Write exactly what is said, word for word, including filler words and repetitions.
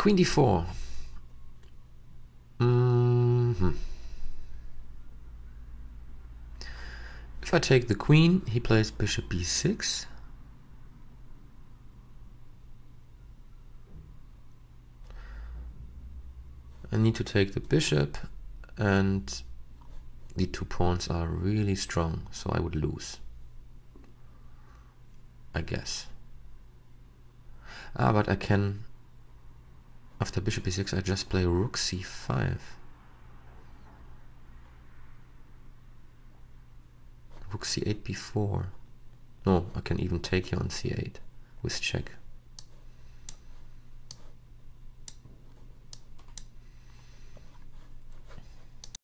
queen d four. Mm-hmm. If I take the queen, he plays bishop b six. I need to take the bishop, and the two pawns are really strong, so I would lose, I guess. Ah, but I can, after bishop b six, I just play rook c five. Rook c eight b four. No, I can even take here on c eight with check.